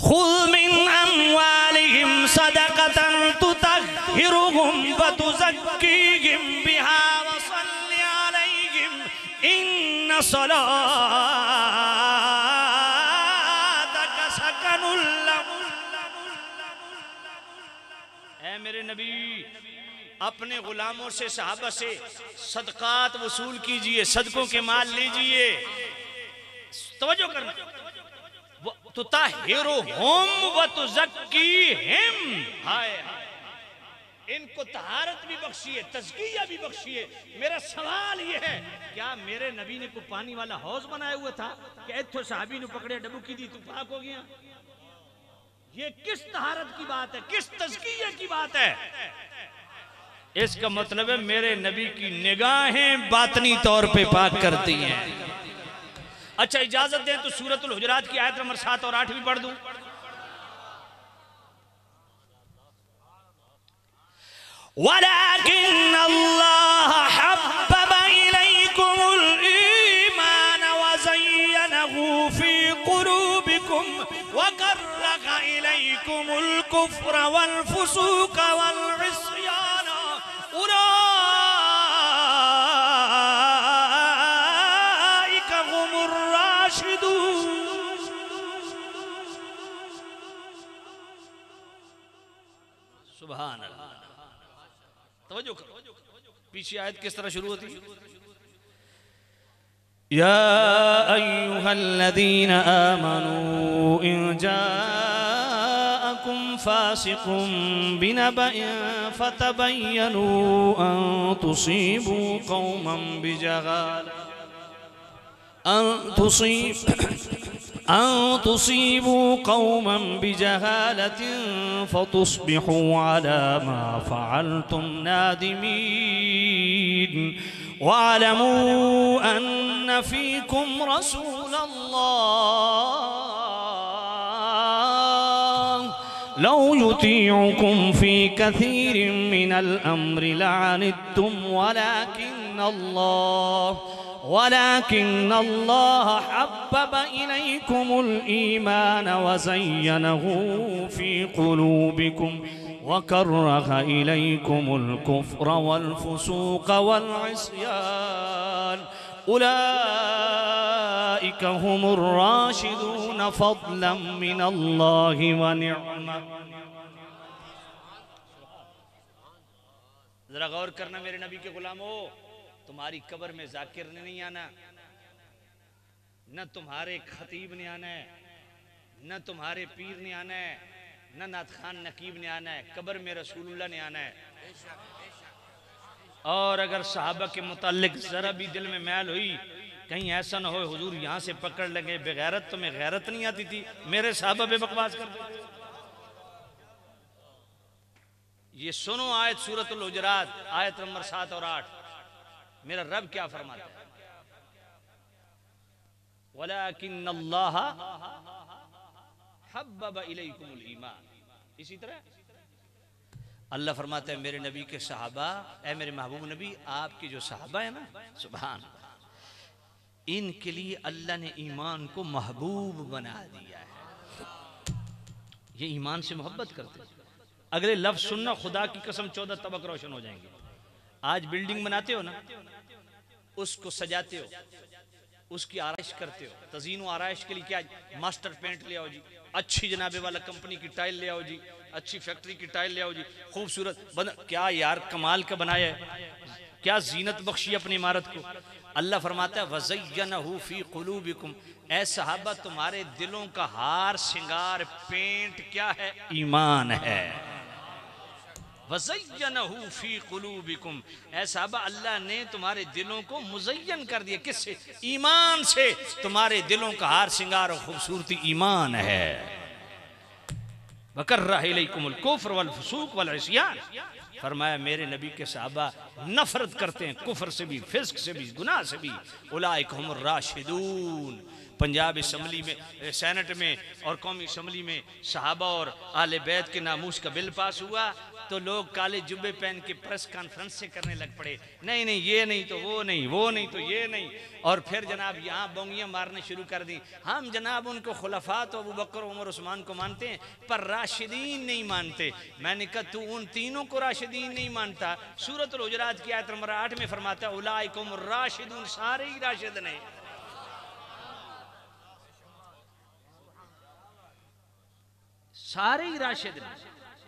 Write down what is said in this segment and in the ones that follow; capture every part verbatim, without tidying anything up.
खुद मिन अम्वालिहिम सदक़तन तुतहिरुहुम व तुज़क्कीहिम बिहा व सल्लि अलैहिम इन्न सलातक सकनुल लहुम। ऐ मेरे नबी, अपने गुलामों से, सहाबा से सदकात वसूल कीजिए, सदकों के माल लीजिए। तवज्जो करना, तुताहिरुहुम व तुज़क्कीहिम, हाय इनको तहारत भी बख्शिए, तज़किया भी बख्शिए। मेरा सवाल यह है, क्या मेरे नबी ने कोई पानी वाला हौज बनाया हुआ था कि इत्थों सहाबी ने पकड़े डबुकी दी तू पाक हो गया? ये किस तहारत की बात है, किस तज़किया की बात है? इसका मतलब है मेरे नबी की निगाहें बातनी तौर पे पाक करती हैं। अच्छा, इजाजत दें तो सूरतुल हुजरात की आयत नंबर सात और आठ भी पढ़ दूं। वलाकिन अल्लाह हब्बब इलैकुमुल ईमान व ज़य्यनहु फी क़ुलूबिकुम व कररह इलैकुमुल कुफ्र वल फुसूक वल इस्यान उलाइका हुमुर राशिदून। सुभान अल्लाह। तवज्जो करो, पीछे आयत किस तरह शुरू होती है? या अय्युहल्लज़ीना आमनू इन जाअकुम फासिकुम बिनबइन फतबय्यनू अन तुसीबू कौमन बिजहालह अन तुसीब अन तुसीबू कौमन बिजहालतिन फतुस्बिहू अला मा फ़अलतुम नादिमीन वअलमू अन्न फ़ीकुम रसूलल्लाह लौ युतीउकुम फ़ी कसीरिन मिनल अम्रि लअनित्तुम वलाकिन्नल्लाह वलाकिन्नल्लाह हब्बब इलैकुमुल ईमान व ज़य्यनहु फ़ी क़ुलूबिकुम व कररह इलैकुमुल कुफ्र वल फुसूक वल इस्यान उलाइका हुमुर राशिदून फ़ज़लन मिनल्लाहि व निअमा। जरा गौर करना मेरे नबी के गुलामों, तुम्हारी कब्र में जाकिर ने नहीं आना, न तुम्हारे खतीब ने आना है, न तुम्हारे पीर ने आना है, न नात खान नकीब ने आना है, कब्र में रसूलुल्लाह ने आना है। और अगर सहाबा के मुताल्लिक जरा भी दिल में मैल हुई, कहीं ऐसा ना हो हुजूर यहाँ से पकड़ लगे बेगैरत, तुम्हें गैरत नहीं आती थी, मेरे सहाबा पे बकवास कर दो। ये सुनो आयत सूरतुल हुजरात आयत नंबर सात और आठ। मेरा रब क्या फरमाता है? वलाकिन्नल्लाह हब्बब इलैकुमुल ईमान। इसी तरह अल्लाह फरमाता है मेरे नबी के सहाबा, ऐ मेरे महबूब नबी, आपके जो सहाबा है ना, सुभान, इनके लिए अल्लाह ने ईमान को महबूब बना दिया है। ये ईमान से मोहब्बत करते हैं। अगले लफ्ज सुनना, खुदा की कसम चौदह तबक रोशन हो जाएंगे। आज बिल्डिंग बनाते हो ना, उसको सजाते हो, उसकी आराइश करते हो, तज़ीन व आराइश के लिए क्या, मास्टर पेंट ले आओ जी, अच्छी जनाबे वाला कंपनी की टाइल ले आओ जी, अच्छी फैक्ट्री की टाइल ले आओ जी, खूबसूरत बन, क्या यार कमाल का बनाया है, क्या जीनत बख्शी अपनी इमारत को। अल्लाह फरमाता है वज़य्यनहु फ़ी क़ुलूबिकुम, ऐ सहाबा तुम्हारे दिलों का हार श्रृंगार पेंट क्या है? ईमान है। वज़य्यनहु फ़ी क़ुलूबिकुम, ऐ सहाबा अल्लाह ने तुम्हारे दिलों को मुज़य्यन कर दिया, किससे? ईमान से। तुम्हारे दिलों का हार श्रृंगार और खूबसूरती ईमान है। वकर्रह इलैकुमुल कुफ्र वल फुसूक वल इस्यान, फरमाया मेरे नबी के सहाबा नफरत करते हैं कुफ्र से भी, फिस्क से भी, गुनाह से भी। उलाइका हुमुर राशिदून, पंजाब असम्बली में, सेनेट में और कौमी असम्बली में सहाबा और आले बैत के नामूस का बिल पास हुआ तो लोग काले जुब्बे पहन के प्रेस कॉन्फ्रेंस से करने लग पड़े, नहीं नहीं ये नहीं तो वो नहीं, वो नहीं तो ये नहीं, और फिर जनाब यहाँ बोंगियाँ मारने शुरू कर दी। हम जनाब उनको खुलफा तो अबू बकर उमर उस्मान को मानते हैं पर राशिदीन नहीं मानते। मैंने कहा तू उन तीनों को राशिदीन नहीं मानता, सूरत हुजरात की आयत नंबर आठ में फरमाता है उलाइकुम राशिदून, सारे ही राशिद ने, सारे ही राशिद ने,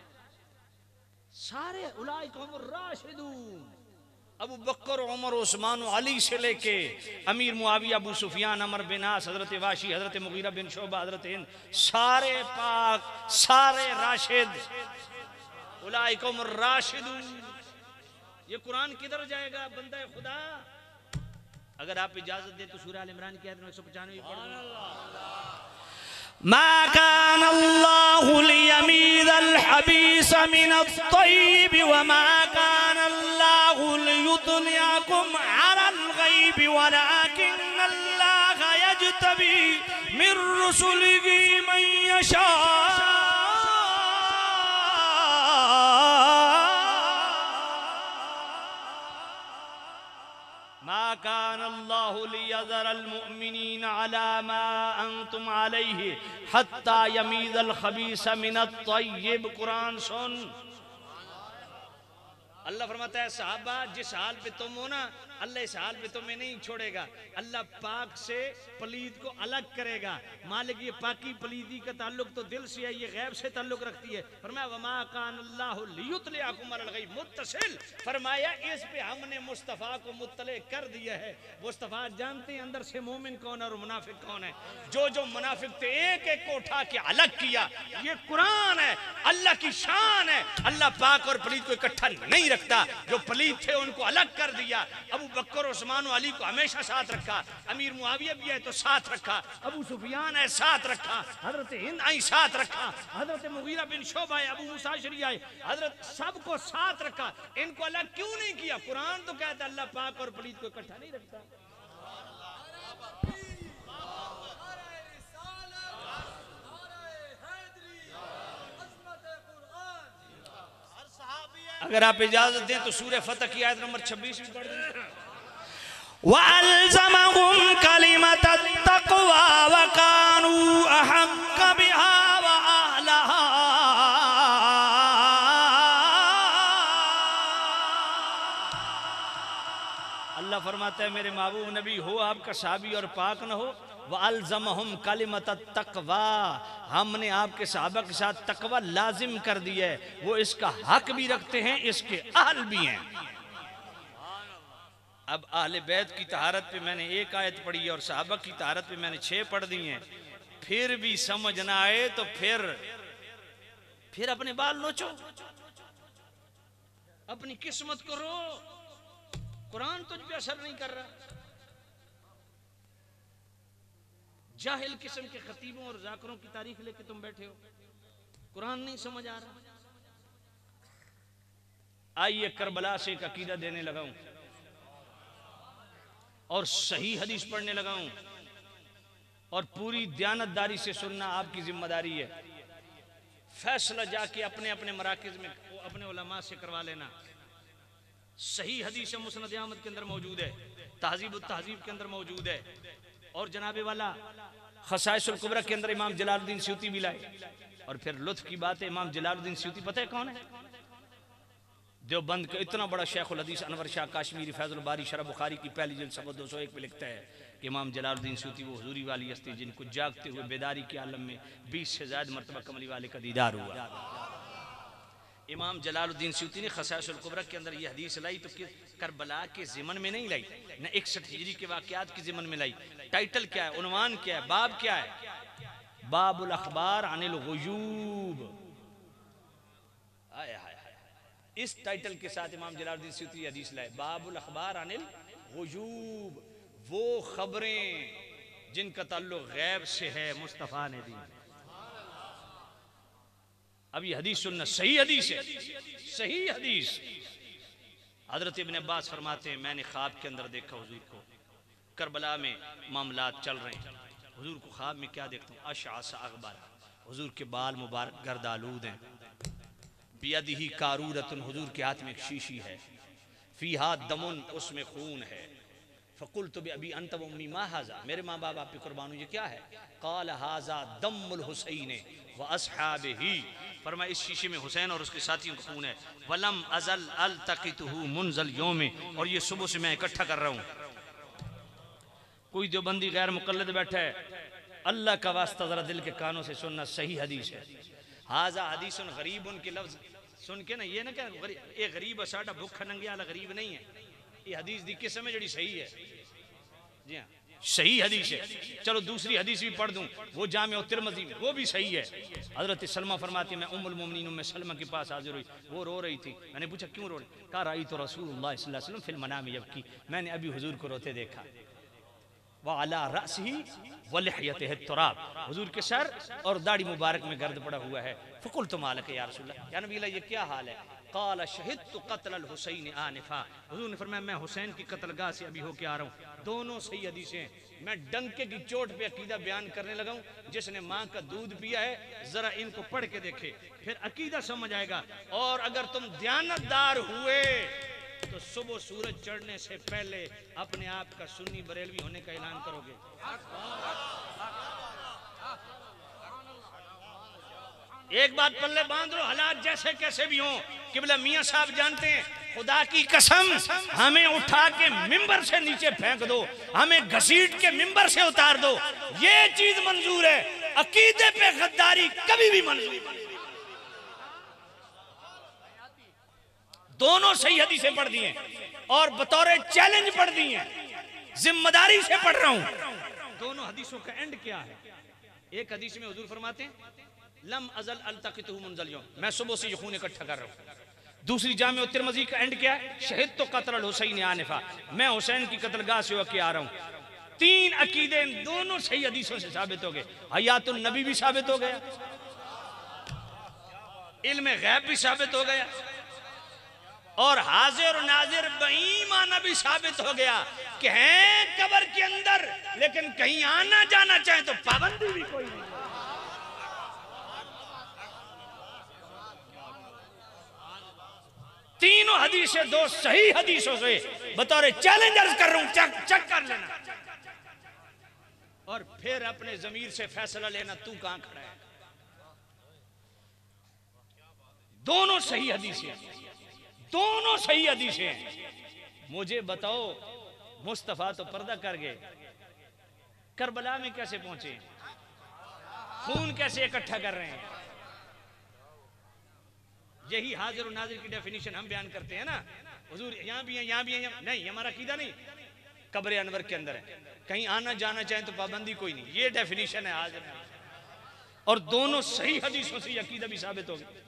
सारे उलाइकुम राशिदून। अबू बकर उमर उस्मान अली से लेके अमीर मुआविया, अबू सुफियान, अमर बिन आस, हजरत वाशी, हजरत मुगीरा बिन शोबा, हजरत हिंद, सारे पाक, सारे राशिद, उलाइकुम राशिदून। ये कुरान किधर जाएगा बंदा खुदा? अगर आप इजाजत दे तो सूरह अल इमरान की आयत एक सौ पचानवे पढ़ दो। मा कान अल्लाहु लियमीज़ल हबीस मिनत-तय्यिब व मा कान अल्लाहु लियुत्लिअकुम अलल गैब वलाकिन अल्लाह यज्तबी मिर रुसुलिही मन यशा। मा कान अल्लाहु लियज़रल मुअमिनीना अला मा अंतुम अलैहि हत्ता यमीज़ल खबीसा मिनत-तय्यिब। कुरान सुन, अल्लाह फरमाता है सहाबा जिस हाल पे तुम हो ना, अल्लाह इस हाल पे तुम्हें नहीं छोड़ेगा। अल्लाह पाक से पलीद को अलग करेगा। मालिक ये पाकी पलीदी का ताल्लुक तो दिल से है, ये गैब से ताल्लुक रखती है। फरमाया वमा कान अल्लाहु लियुत्लिअकुम अलल गैब मुत्तसिल, फरमाया इस पे हमने मुस्तफ़ा को मुत्तले कर दिया है। मुस्तफ़ा जानते हैं अंदर से मोमिन कौन है और मुनाफिक कौन है। जो जो मुनाफिक थे एक एक को उठा के अलग किया। ये कुरान है, अल्लाह की शान है। अल्लाह पाक और पलीद को इकट्ठा नहीं रखता। जो पलीद थे उनको अलग कर दिया। अबू बकर उस्मान अली को हमेशा साथ रखा, अमीर मुआविया भी है तो साथ रखा, अबू सुफियान है साथ रखा, हजरत हिंद आई साथ रखा, हजरत मुगीरा बिन शोबा है, अबू मूसा अशरी आए, हजरत सबको साथ रखा। इनको अलग क्यों नहीं किया? कुरान तो कहता है अल्लाह पाक और पलीद को इकट्ठा नहीं रखता। अगर आप इजाजत दें तो सूरह फतह की आयत नंबर छब्बीस में पढ़ दें। वअल्ज़महुम कलिमतत तक़वा व कानू अहक्क़ बिहा व अहलहा। अल्लाह फरमाता है मेरे महबूब नबी हो आपका सहाबी और पाक न हो, वअल्ज़महुम कलिमतत तक़वा, हमने आपके सहाबा के साथ तकवा लाजिम कर दिया है। वो इसका हक भी रखते हैं, इसके अहल भी हैं। अब अहले बैत की तहारत पे मैंने एक आयत पढ़ी है और सहाबा की तहारत पे मैंने छह पढ़ दी हैं। फिर भी समझ ना आए तो फिर फिर अपने बाल नोचो, अपनी किस्मत को रो। कुरान तुझ पे असर नहीं कर रहा। जाहिल किस्म के खतीबों और जाकरों की तारीफ लेके तुम बैठे हो, कुरान नहीं समझ आ रहा। आइए करबला से एक अकीदा देने लगाऊं और सही हदीस पढ़ने लगाऊं, और पूरी दयानतदारी से सुनना आपकी जिम्मेदारी है। फैसला जाके अपने अपने मराकिज में अपने उलमा से करवा लेना। सही हदीस मुस्नद अहमद के अंदर मौजूद है, तहजीब तहजीब के अंदर मौजूद है, और जनाबे वाला खसाइसुल कुबरा के अंदर इमाम जलालुद्दीन स्यूती भी लाए। और फिर लुत्फ की बात है, इमाम जलालुद्दीन स्यूती पता है कौन है? देवबंद का इतना बड़ा शेखुल हदीस अनवर शाह काश्मीरी फैजुल बारी शरह बुखारी की पहली जिल्द सफ़ा दो सौ एक पे लिखता है कि इमाम जलालुद्दीन स्यूती वो हुजूरी वाली हस्ती जिनको जागते हुए बेदारी के आलम में बीस से ज़्यादा मरतबा कमली वाले का दीदार हुआ। इमाम जलालुद्दीन स्यूती ने खसाइसुल कुबरा के अंदर ये हदीस लाई तो करबला के ज़िमन में नहीं लाई, न इकसठ हिजरी के वाक़यात के ज़िमन में लाई। टाइटल क्या है, उन्वान क्या है, बाब क्या है? बाबुल अखबार अनिल गुयूब। आय हाय, इस टाइटल के साथ इमाम जलालुद्दीन स्यूती हदीस लाए, बाबुल अखबार अनिल गुयूब, वो खबरें जिनका ताल्लुक गैब से है मुस्तफ़ा ने दी। अब ये हदीस सुनना, सही हदीस है, सही हदीस। हजरत इब्न अब्बास फरमाते हैं मैंने ख्वाब के अंदर देखा हुजूर को, करबला में मामलात चल रहे हैं, हुजूर को ख्वाब में क्या देखता हूँ, अशअस अगबर, हुजूर के बाल मुबारक गर्दालूद हैं, बियदिही कारूरतुन, हुजूर के हाथ में एक शीशी है, फीहा दमुन, उसमें खून है। फ़कुल्तु बिअबी अंत व उम्मी मा हाज़ा, मेरे माँ बाप आप पे कुर्बान हुए, ये क्या है? क़ाल हाज़ा दम्मुल हुसैन व अस्हाबिही, फरमाया इस शीशे में हुसैन और उसके साथियों का खून है। वलम अज़ल अल्तक़ितुहु मुनज़ल यौम, और ये सुबह से मैं इकट्ठा कर रहा हूँ। कोई देवबंदी गैर मुक़ल्लिद बैठा है, अल्लाह का वास्ता ज़रा दिल के कानों से सुनना, सही हदीस है। हाज़ा हदीसुन गरीबुन के लफ्ज़ सुन के ना ये ना क्या ये गरीब साडा भुखा नंगे वाला गरीब नहीं है, ये हदीस दी किस्म है जड़ी सही है। जी हाँ, सही हदीस है। चलो दूसरी हदीस भी पढ़ दूं, वो जामे तिरमिज़ी में, वो भी सही है। हज़रत सलमा फरमाती है मैं उम्मुल मोमिनीन में सलमा के पास हाजिर हुई, वो रो रही थी। मैंने पूछा क्यों रो रही? कहा राई तो रसूलुल्लाह सल्लल्लाहु अलैहि वसल्लम फिल मनाम यबकी, मैंने अभी हुजूर को रोते देखा। व अला रअसिही व लिहयतिही तुराब, हुजूर के सर और दाढ़ी मुबारक में गर्द पड़ा हुआ है। फ़कुल्तु मा लक या रसूलल्लाह, या नबी अल्लाह ये क्या हाल है? क़ाल शहिदतु क़त्ल अल हुसैन आनिफ़ा, हुजूर ने फरमाया मैं हुसैन की कत्लगाह से अभी होके आ रहा हूँ। दोनों सही हदीसें। मैं डंके की चोट पे अकीदा बयान करने लगा हूँ, जिसने माँ का दूध पिया है जरा इनको पढ़ के देखे, फिर अकीदा समझ आएगा। और अगर तुम दयानतदार हुए तो सुबह सूरज चढ़ने से पहले अपने आप का सुन्नी बरेलवी होने का ऐलान करोगे। एक बात पल्ले बांध लो, हालात जैसे कैसे भी हों, किबला मियां साहब जानते हैं, खुदा की कसम हमें उठा के मिंबर से नीचे फेंक दो, हमें घसीट के मिंबर से उतार दो, ये चीज मंजूर है। अकीदे पे गद्दारी कभी भी मंजूर नहीं। दोनों सही हदीसें पढ़ दी हैं और बतौर चैलेंज पढ़ दी हैं, जिम्मेदारी से पढ़ रहा हूं। दोनों हदीसों का एंड क्या है? एक हदीस में हुजूर फरमाते हैं लम अज़ल अल्तक़ितुहु मुनज़ल यौम, मैं सुबह से ये खून इकट्ठा कर रहा हूं। दूसरी जामे तिरमिज़ी का एंड क्या है? शहीद तो कत्ल अल हुसैन आनिफ़ा, मैं हुसैन की कत्लगाह से होके आ रहा हूं। तीन अकीदे दोनों सही हदीसों से साबित हो गए। हयातुन नबी भी साबित हो गया, इल्म गैब भी साबित हो गया, और हाजिर और नाजिर बेईमाना भी साबित हो गया कि हैं कब्र के अंदर, लेकिन कहीं आना जाना चाहे तो पाबंदी भी कोई नहीं। तीनों हदीसें दो सही हदीसों से बतौर चैलेंजर्स कर रहा हूं, चेक चेक कर लेना और फिर अपने जमीर से फैसला लेना तू कहां खड़ा है। दोनों सही हदीसें, दोनों सही हदीसें हैं। मुझे बताओ मुस्तफा तो पर्दा कर गए, करबला में कैसे पहुंचे? खून कैसे इकट्ठा कर रहे हैं? यही हाजिर और नाजिर की डेफिनेशन हम बयान करते हैं ना। हुजूर यहाँ भी है, यहाँ भी है, नहीं हमारा अकीदा नहीं, कब्र अनवर के अंदर है, कहीं आना जाना चाहे तो पाबंदी कोई नहीं, ये डेफिनेशन है हाजिर। और दोनों सही हदीसों से अकीदा भी साबित हो गया।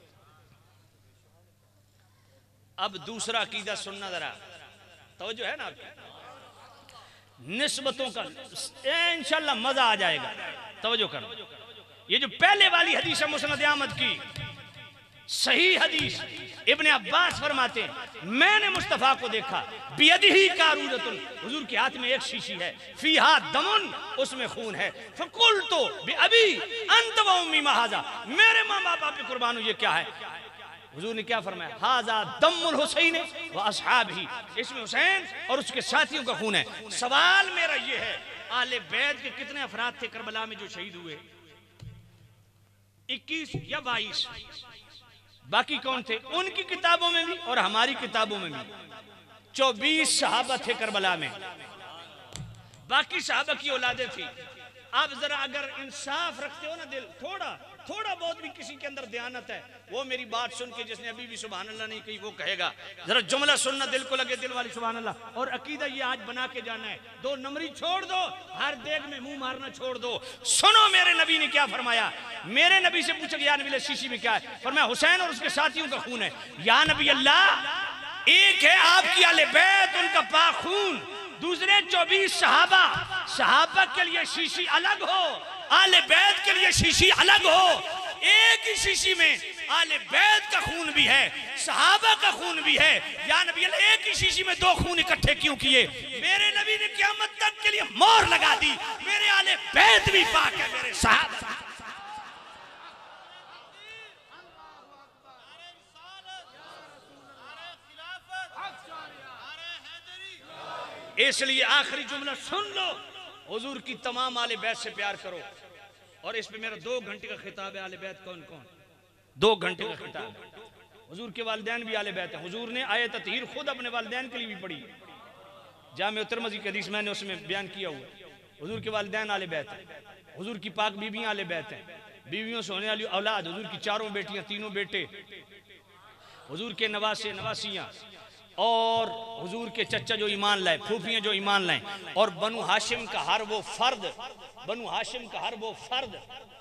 अब दूसरा अकीदा सुनना जरा, तो जो है ना निस्बतों का, इंशाल्लाह मजा आ जाएगा, तवज्जो करो। ये जो पहले वाली हदीस है मुस्नद अहमद की सही हदीस, इब्ने अब्बास फरमाते हैं मैंने मुस्तफा को देखा, बियदिही कारूरतुन, हुजूर के हाथ में एक शीशी है, फीहा दमुन, उसमें खून है। फकुल्तु बिअबी अंत व उम्मी मा हाज़ा, मेरे माँ बाप आप पे कुर्बान हुए, क्या है? हुजूर ने क्या फरमाया? हाज़ा दम्मुल हुसैन व अस्हाबिही, इसमें हुसैन और उसके साथियों का खून है। सवाल मेरा ये है, आले बैत के कितने अफराद थे करबला में जो शहीद हुए? इक्कीस या बाईस? बाकी कौन थे? उनकी किताबों में भी और हमारी किताबों में भी चौबीस सहाबा थे करबला में, बाकी सहाबा की औलादें थी। अब जरा अगर इंसाफ रखते हो ना दिल, थोड़ा थोड़ा बहुत भी किसी के अंदर दयानत है, वो मेरी बात सुन के जिसने अभी भी सुभान अल्लाह नहीं कही वो कहेगा, जरा जुमला सुनना दिल को लगे, दिल वाली सुभान अल्लाह। और अकीदा ये आज बना के जाना है, दो नंबरी छोड़ दो, हर देग में मुंह मारना छोड़ दो। सुनो मेरे नबी ने क्या फरमाया। मेरे नबी से पूछा या नबी शीशी में क्या है? फरमाया हुसैन और उसके साथियों का खून है। या नबी अल्लाह, एक है आपकी आले बैत, उनका पाक खून, दूसरे चौबीस सहाबा, सहाबा के लिए शीशी अलग हो, आले बैत के लिए शीशी अलग हो। एक ही शीशी में आले बैत का खून भी है, सहाबा का खून भी है। या नबी अल्लाह एक ही शीशी में दो खून इकट्ठे क्यों किए? मेरे नबी ने क़यामत तक के लिए मोहर लगा दी, मेरे आले बैत भी पाक है, मेरे सहाबा। इसलिए आखिरी जुमला सुन लो, हुजूर की तमाम आले बैत से प्यार करो। और इस पे मेरा दो घंटे का खिताब है। आले बैत कौन कौन? दो घंटे का खिताब। हुजूर के वालिदैन भी आले बैत हैं। हुजूर ने आयत ततहीर खुद अपने वालिदैन के लिए भी पढ़ी, जामे तिरमिज़ी की हदीस मैंने उसमें बयान किया हुआ। हुजूर के वालिदैन आले बैत हैं, हुजूर की पाक बीबियां आले बैत हैं, बीवियों से होने वाली औलाद, हुजूर की चारों बेटियां, तीनों बेटे, हुजूर के नवासे नवासियां, और हुजूर के चच्चा जो ईमान लाए, फूफियां जो ईमान लाए, और बनु हाशिम का हर वो फर्द, बनु हाशिम का हर वो फर्द।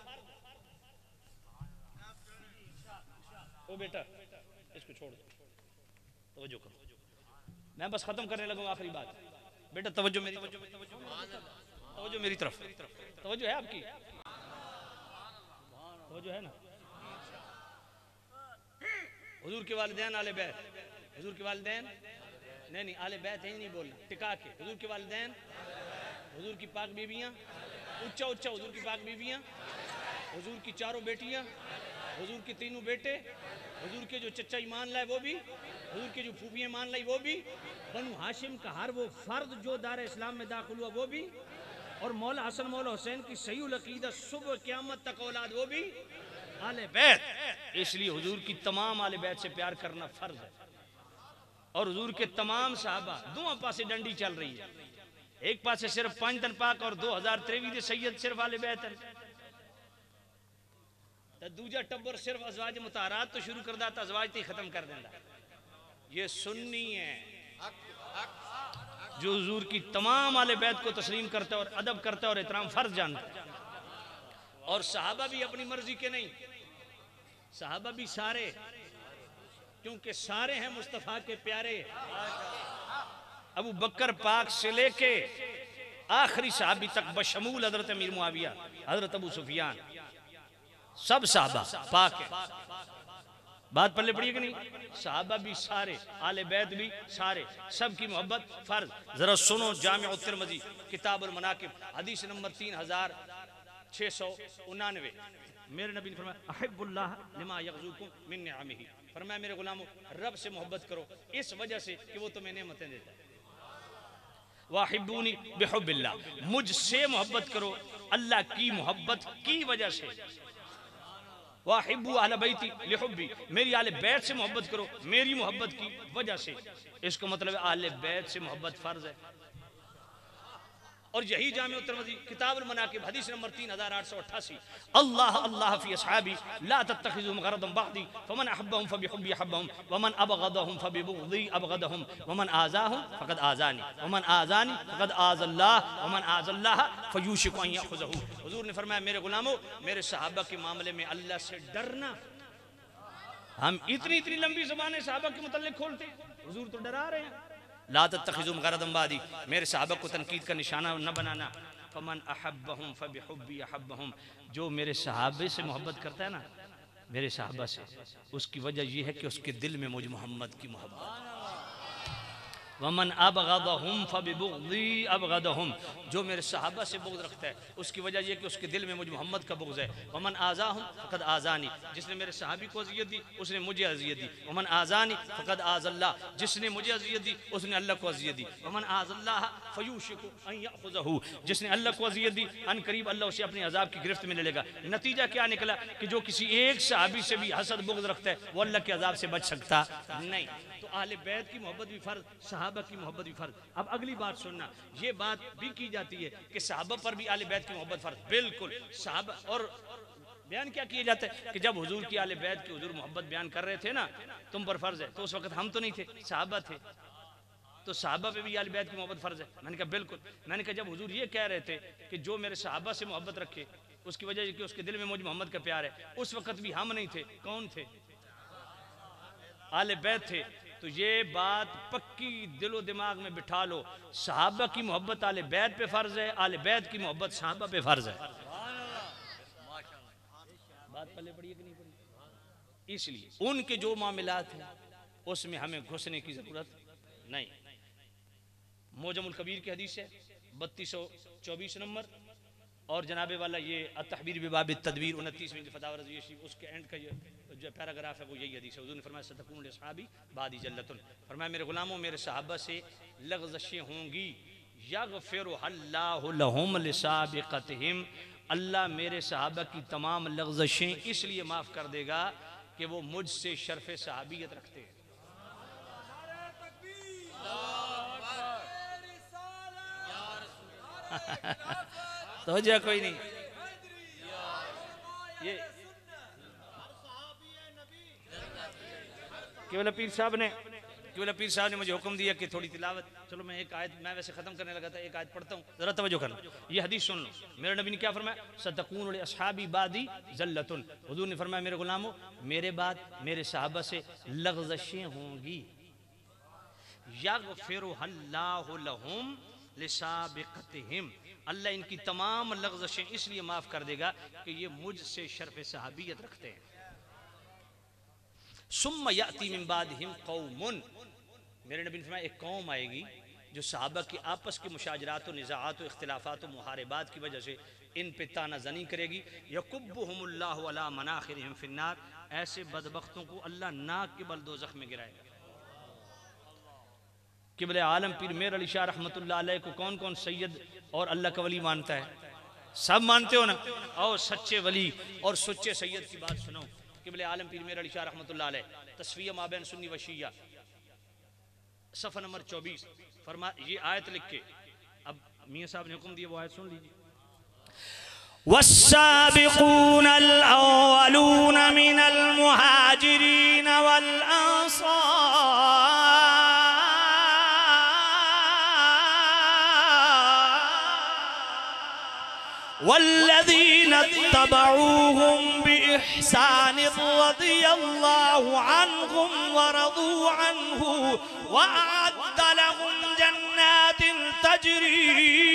ओ बेटा इसको छोड़ दो, तवज्जो करो, मैं बस खत्म करने लगूंगा। आखिरी बात बेटा, तवज्जो मेरी, तवज्जो मेरी तरफ, तवज्जो है आपकी, तवज्जो है ना। हुजूर के वालिदैन आले बैत, हुजूर के वालिदैन नहीं नहीं आले बैत है ही नहीं बोलना, टिका के। हुजूर के वालिदैन, हुजूर की पाक बीबियां, उच्चा उच्चा, हुजूर की पाक बीबियां, हुजूर की चारों बेटियां, हुजूर के तीनों बेटे, हुजूर के जो चच्चा ईमान लाए वो भी, हुजूर के जो फूफियां ईमान लाई वो भी, बनु हाशिम का हर वो फर्द जो दार इस्लाम में दाखिल हुआ वो भी, और मौला हसन मौला हुसैन की सही उल अकीदा सुबह क़यामत तक औलाद वो भी आले बैत। इसलिए हुजूर की तमाम आले बैत से प्यार करना फर्ज है। और हुजूर के तमाम सहाबा, दोनों पासे डंडी चल रही है, एक पासे सिर्फ पांच तन पाक और दो हजार त्रेवी सैयद सिर्फ आले बैत है, तो दूजा टब्बर सिर्फ अज़वाज मुताहरात तो शुरू कर दाता, अज़वाज तो खत्म कर देता। ये सुन्नी है जो हुजूर की तमाम आले बैत को तस्लीम करता है और अदब करता है और एहतराम फर्ज जानता है। और सहाबा भी अपनी मर्जी के नहीं, सहाबा भी सारे, क्योंकि सारे हैं मुस्तफ़ा के प्यारे। अबू बकर पाक से लेके आखिरी सहाबी तक बशमूल हजरत अमीर मुआविया, हजरत अबू सुफियान, सब सहाबा पाक है। बात पल्ले पड़ी है कि नहीं? सहाबा भी सारे, आले बैत भी सारे, सब की मोहब्बत फर्ज। जरा सुनो जामे तिरमिज़ी किताबुल मनाकिब हदीस नंबर तीन हजार छः सौ उन्नानवे। मेरे नबी ने फरमाया अहिब्बुल्लाह लिमा यग़ज़ूकुम मिन निअमिही, फरमाया मेरे गुलामों रब से मोहब्बत करो इस वजह से कि वो तुम्हें नेमतें देता है। वाहिब्बूनी बिहुब्बिल्लाह, मुझसे मोहब्बत करो अल्लाह की मोहब्बत की वजह से। वाहिब्बू अहल बैती लिहुब्बी, मेरी आले बैत से मोहब्बत करो मेरी मोहब्बत की वजह से। इसका मतलब आले बैत से मोहब्बत फर्ज है। और यही जामे तिरमिज़ी किताबुल मनाकिब हदीस नंबर तीन हजार आठ सौ अट्ठासी, अल्लाह अल्लाह फी अस्हाबी ला तत्तखिज़ुहुम गरदन बअदी फमन अहब्बहुम फबिहुब्बी अहब्बहुम वमन अबगदहुम फबिबुग़दी अबगदहुम वमन आज़ाहुम फक़द आज़ानी वमन आज़ानी फक़द आज़ल्लाह वमन आज़ल्लाह फयूशिकु अन यअख़ुज़हु। हुज़ूर ने फरमाया मेरे गुलामों मेरे सहाबा के मामले में अल्लाह से डरना। हम इतनी इतनी लंबी ज़बानें सहाबा के मुतल्लिक़ खोलते हैं, हुज़ूर तो डरा रहे हैं ला तत्तखिज़ुहुम गरदन बअदी, मेरे सहाबा को तनकीद का निशाना न बनाना। फमन अहब्बहुम फबिहुब्बी अहब्बहुम, जो मेरे सहाबे से मोहब्बत करता है ना, मेरे सहाबा से, उसकी वजह यह है कि उसके दिल में मुझ मोहम्मद की मोहब्बत। वमन अबगदहुम फबिबुग़दी अबगदहुम, जो मेरे सहाबा से बुग़्ज़ रखता है उसकी वजह यह कि उसके दिल में मुझ मोहम्मद का बुग़्ज़ है। वमन आज़ाहुम फ़क़द आज़ानी, जिसने मेरे सहाबी को अज़ियत दी उसने मुझे अज़ियत दी। वमन आज़ानी फ़क़द आज़ल्लाह, जिसने मुझे अज़ियत दी उसने अल्लाह को अज़ियत दी। वमन आज़ल्लाह फ़यूशिकु अन यअख़ुज़हु, जिसने अल्लाह को अज़ियत दी अन करीब अल्लाह उसे अपने अज़ाब की गिरफ्त में ले लेगा। नतीजा क्या निकला कि जो किसी एक सहाबी से भी हसद बुग़्ज़ रखता है वो अल्लाह के अज़ाब से बच सकता नहीं। तो अहले बैत की मोहब्बत भी फर्ज, सहाबा की मोहब्बत भी फर्ज। अब अगली बात सुनना, ये बात भी की जाती है कि सहाबा पर भी अहले बैत की मोहब्बत फर्ज। बिल्कुल सहाबा, और बयान क्या किया जाता है कि जब हुजूर की अहले बैत की हुजूर मोहब्बत बयान कर रहे थे ना, तुम पर फर्ज है, तो उस वक्त हम तो नहीं थे, सहाबा थे, तो सहाबा पे भी अहले बैत की मोहब्बत फर्ज है। मैंने कहा बिल्कुल। मैंने कहा जब हुजूर ये कह रहे थे कि जो मेरे सहाबा से मोहब्बत रखे उसकी वजह कि उसके दिल में मुझ मोहम्मद का प्यार है, उस वक्त भी हम नहीं थे, कौन थे? अहले बैत थे। तो ये बात पक्की दिलो दिमाग में बिठा लो, सहाबा की मोहब्बत आले बैत पे फर्ज है, आले बैत की मोहब्बत सहाबा पे फर्ज है। बात पल्ले पड़ी है कि नहीं पड़ी? इसलिए उनके जो मामलात हैं उसमें हमें घुसने की जरूरत नहीं। मोजमुल कबीर की हदीस है बत्तीस सौ चौबीस नंबर, और जनाबे वाला ये अतहबीर बिबाब तदबीर उनतीसवीं फतावा रज़वी उसके एंड का ये जो पैराग्राफ है वो यही हदीस है। हुज़ूर ने फरमाया सतकून लिअस्हाबी बादी जल्लतुन, फरमाया मेरे गुलामों मेरे सहाबा से लग़ज़शें होंगी, यग़फ़िरुहल्लाहु लहुम लिसाबिक़तिहिम, अल्लाह मेरे सहाबा की तमाम लग़ज़शें इसलिए माफ़ कर देगा कि वो मुझसे शर्फ़ सहाबियत रखते हैं। तो जो कोई नहीं ये केवल पीर साहब ने केवल पीर साहब ने मुझे हुक्म दिया कि थोड़ी तिलावत, चलो मैं एक आयत मैं वैसे खत्म करने लगा था, एक आयत पढ़ता हूँ, जरा तवज्जो करना। ये हदीस सुन लो, मेरे नबी ने क्या फरमाया, सतकून लिअस्हाबी बादी जल्लतुन, हुजूर ने फरमाया मेरे गुलामों मेरे बाद मेरे सहाबा से लग़ज़शें होंगी, यग़फ़िरुहल्लाहु लहुम लिसाबिक़तिहिम, अल्लाह इनकी तमाम लग़ज़शें इसलिए माफ़ कर देगा कि ये मुझसे शर्फ़ सहाबियत रखते हैं। सुम्मा याती मिन बादिहिम कौमुन, मेरे नबी ने फरमाया एक कौम आएगी जो सहाबा की आपस के मुशाजरात व निज़ाआत व इख्तिलाफ़ात व मुहारबात की वजह से इन पे ताना ज़नी करेगी। यकुब्बुहुमुल्लाहु अला मनाखिरिहिम फिन्नार, ऐसे बदबख्तों को अल्लाह नाक के बल दोज़ख में गिराएगा। किबले आलम पीर मेर अली शाह रहमतुल्लाह अलैह को कौन कौन सैयद और अल्लाह का वली मानता है? सब मानते हो ना? और सच्चे वली और सच्चे सैयद की बात सुनो। किबले आलम पीर मेर अली शाह रहमतुल्लाह अलैह तस्वीर माबैन सुन्नी व शिया सफ़ा नंबर चौबीस फरमा ये आयत लिख के, अब मियाँ साहब ने हुक्म दिया वो आयत सुन लीजिए। वस्साबिकूनल अव्वलून मिनल मुहाजिरीन वल अंसार वल्लज़ीना तबऊहुम बिइहसान रज़ियल्लाहु अन्हुम व रज़ू अन्हु व अअद्द लहुम जन्नातिन तजरी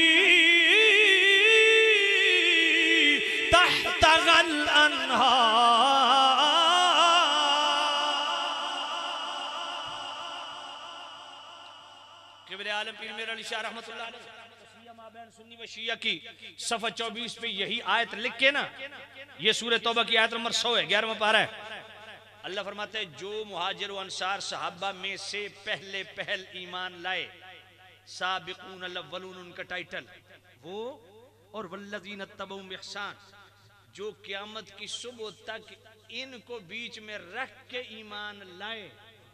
तहतहल अन्हार। किबले आलम पीर मेर अली शाह रहमतुल्लाह अलैह सुन्नी व शिया की सफ़ा चौबीस पे यही आयत लिख के ना, ये सूरह तौबा की आयत नंबर सौ है, ग्यारहवां पारा है। अल्लाह फरमाते हैं जो मुहाजिर व अंसार सहाबा में से पहले पहल ईमान लाए, साबिकून अव्वलून उनका टाइटल वो, और वल्लज़ीना तबऊहुम बिइहसान जो क़यामत की सुबह तक इनको बीच में रख के ईमान लाए।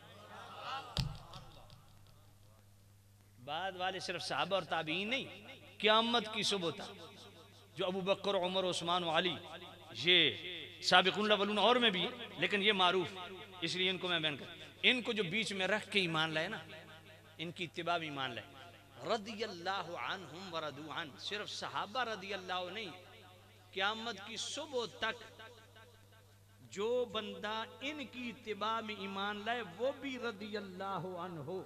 बाद वाले सिर्फ सहाबा और ताबीन नहीं, क़यामत की सुबह तक जो अबू बकर उमर उस्मान अली ये साबिक़ून अव्वलून और में भी है, लेकिन ये मारूफ इसलिए इनको मैं बयान कर, इनको जो बीच में रख के ईमान लाए ना, इनकी इत्तिबा में ईमान लाए। रदियल्लाहु अन्हुम व रदू अन, सिर्फ सहाबा रदियल्लाहु नहीं, क़यामत की सुबह तक जो बंदा इनकी इत्तिबा में ईमान लाए वो भी रदियल्लाहु अन्हु।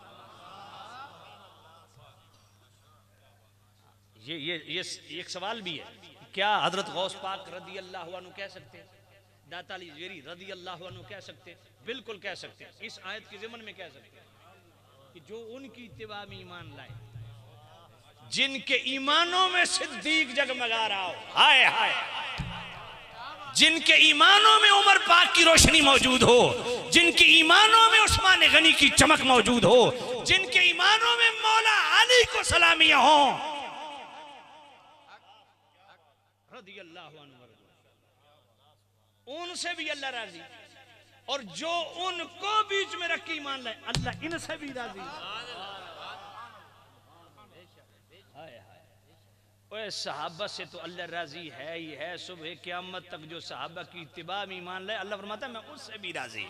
ये ये ये एक सवाल भी है, क्या हजरत गौस पाक रदी अल्लाह अन्हु कह सकते हैं, दाता अली ज़ेरी रदी अल्लाह अन्हु कह सकते हैं? बिल्कुल कह सकते हैं, इस आयत के ज़िमन में कह सकते हैं कि जो उनकी इत्तिबा में ईमान लाए, जिनके ईमानों में सिद्दीक जगमगा रहा हो, हाय हाय, जिनके ईमानों में उमर पाक की रोशनी मौजूद हो, जिनके ईमानों में उस्मान गनी की चमक मौजूद हो, जिनके ईमानों में मौला अली को सलामियां हो, उनसे भी अल्लाह राजी, और जो उनको बीच में रख के ईमान लाए अल्लाह इनसे भी राजी। ओए सहाबा से तो अल्लाह राजी है ही है, सुबह क़यामत तक जो सहाबा की इत्तिबा में ईमान लाए अल्लाह फरमाता है मैं उससे भी राजी।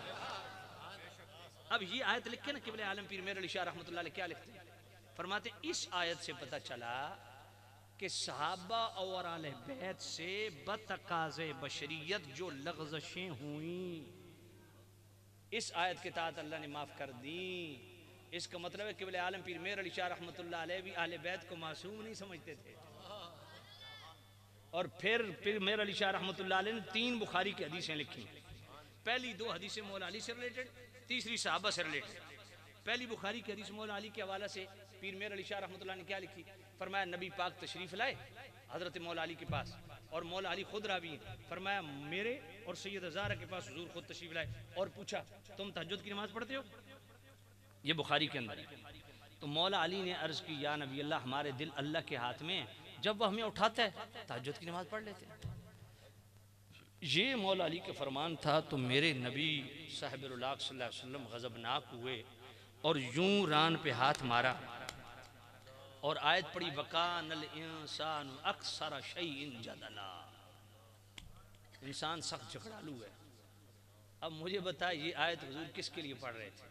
अब ये आयत लिख के ना किबले आलम पीर मेर अली शाह रहमतुल्लाह अलैह क्या लिखते हैं, फरमाते इस आयत से पता चला कि सहाबा और आले बैत से बतकाज़े बशरियत जो लग़ज़शें हुई इस आयत के तहत अल्लाह ने माफ़ कर दी। इसका मतलब है किबले आलम पीर मेर अली शाह रहमतुल्लाह अलैह भी आले बैत को मासूम नहीं समझते थे। और फिर फिर मेर अली शाह रहमतुल्लाह अलैह ने तीन बुखारी की हदीसें लिखी। पहली दो हदीसें मौला अली से रिलेटेड, तीसरी सहाबा से रिलेटेड। पहली बुखारी की हदीस मौला अली के हवाले से पीर मेर अली शाह रहमतुल्लाह ने क्या लिखी, फरमाया नबी पाक तशरीफ लाए हजरत मौला अली के पास, और मौला अली खुद रावी हैं, फरमाया मेरे और सैयद ज़हरा के पास हुजूर खुद तशरीफ लाए और पूछा तुम तहज्जुद की नमाज पढ़ते हो? ये बुखारी के अंदर है। तो मौला अली ने अर्ज़ की या नबी अल्लाह, हमारे दिल अल्लाह के हाथ में, जब वह हमें उठाता है तहज्जुद की नमाज पढ़ लेते हैं। ये मौला अली का फरमान था। तो मेरे नबी साहिब-उल-उलाक़ सल्लल्लाहु अलैहि वसल्लम गज़बनाक हुए और यूं रान पे हाथ मारा और आयत पढ़ी वकानल इंसान अक्सर शैइन जदला। इंसान सख्त झगड़ालू है। अब मुझे बताए ये आयत हुजूर किसके लिए पढ़ रहे थे?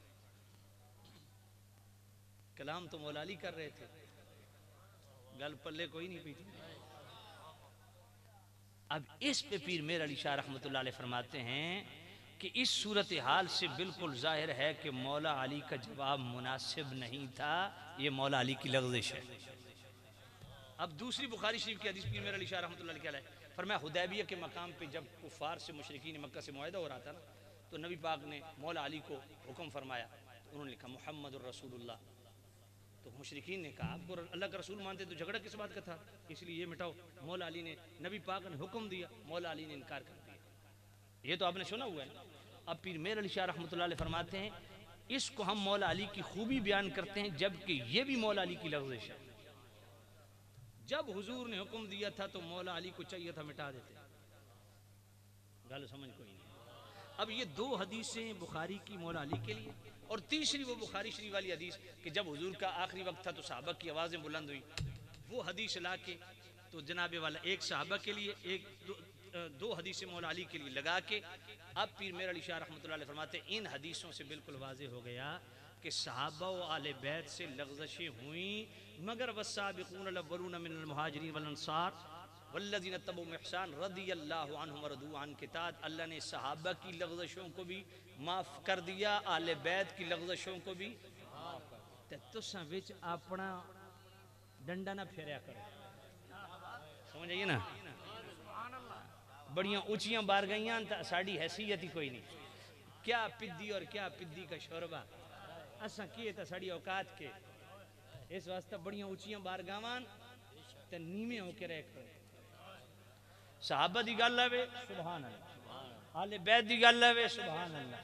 कलाम तो मौला अली कर रहे थे, गल पल्ले कोई नहीं पीती। अब इस पे पीर मेर अली शाह रहमतुल्लाह अलैह फरमाते हैं कि इस सूरत हाल से बिल्कुल जाहिर है कि मौला अली का जवाब मुनासिब नहीं था, ये मौला अली की लग़ज़िश है। अब दूसरी बुखारी शरीफ की हदीस पीर मेर अली शाह रहमतुल्लाह अलैह क्या है, फरमाया हुदैबिया के मकाम पे जब कुफ़ार से मुशरिकीन मक्का से मुआहिदा हो रहा था ना, तो नबी पाक ने मौला अली को हुक्म फरमाया, तो उन्होंने लिखा मुहम्मदुर रसूलुल्लाह। तो मुशरिकीन ने कहा आपको अल्लाह का रसूल मानते तो झगड़ा किस बात का था, इसलिए ये मिटाओ। मौला अली ने, नबी पाक ने हुक्म दिया, मौला अली ने इनकार कर दिया। ये तो आपने सुना हुआ है। अब पीर मेर अली शाह रहमतुल्लाह अलैह फरमाते हैं इसको हम मौला अली की खूबी बयान करते हैं, जबकि ये भी मौला अली की लग़ज़िश है। जब हुजूर ने हुक्म दिया था तो मौला अली को चाहिए था मिटा देते, गल समझ कोई नहीं। अब ये दो हदीसें बुखारी की मौला अली के लिए, और तीसरी वो बुखारी शरीफ वाली हदीस कि जब हुजूर का आखिरी वक्त था तो सहाबा की आवाज़ें बुलंद हुई, वो हदीस ला के तो जनाबे वाला एक सहाबा के लिए, एक दो, दो हदीसें मौला अली के लिए लगा के, अब पीर मेर अली शाह रहमतुल्लाह अलैह फरमाते इन हदीसों से बिल्कुल वाज़ेह हो गया कि सहाबा व आले बैत से लग़ज़शें हुई, मगर वस्साबिक़ून अल-अव्वलून मिनल मुहाजिरीन वल अंसार वल्लज़ीना तबऊ बिइहसान रज़ियल्लाहु अन्हुम व रदू अन के तहत अल्लाह ने सहाबा की लग़ज़शों को भी माफ़ कर दिया, आले बैत की लग़ज़शों को भी। ते तुसां विच अपना डंडा ना फेरिया करो, समझ आइए ना। बड़ियां ऊंचियां बारगाहियां साड़ी हैसियत ही कोई नहीं, क्या पिद्दी और क्या पिद्दी का शोरबा, असा किए तो साड़ी औकात के। इस वास्ते बड़ियां ऊंचियां बारगावान ते नीवे होके रह करो। सहाबा दी गल आवे सुभान अल्लाह, आले बैत दी गल आवे सुभान अल्लाह।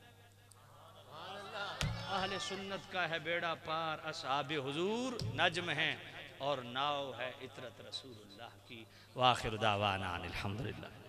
अहले सुन्नत का है बेड़ा पार, असहाबे हुजूर नज्म है और नाव है इतरत रसूलुल्लाह की। वाखिर दावाना अनिल हम्दुलिल्लाह।